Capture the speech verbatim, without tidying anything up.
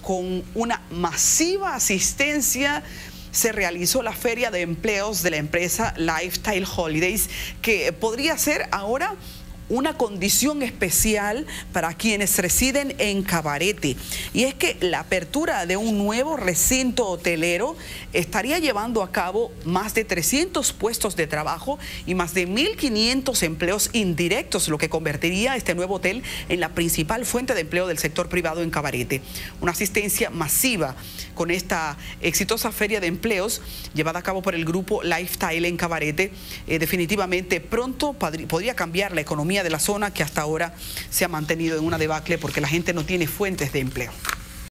Con una masiva asistencia se realizó la feria de empleos de la empresa Lifestyle Holidays, que podría ser ahora una condición especial para quienes residen en Cabarete. Y es que la apertura de un nuevo recinto hotelero estaría llevando a cabo más de trescientos puestos de trabajo y más de mil quinientos empleos indirectos, lo que convertiría este nuevo hotel en la principal fuente de empleo del sector privado en Cabarete. Una asistencia masiva con esta exitosa feria de empleos llevada a cabo por el grupo Lifestyle en Cabarete, eh, definitivamente pronto podría cambiar la economía de la zona, que hasta ahora se ha mantenido en una debacle porque la gente no tiene fuentes de empleo.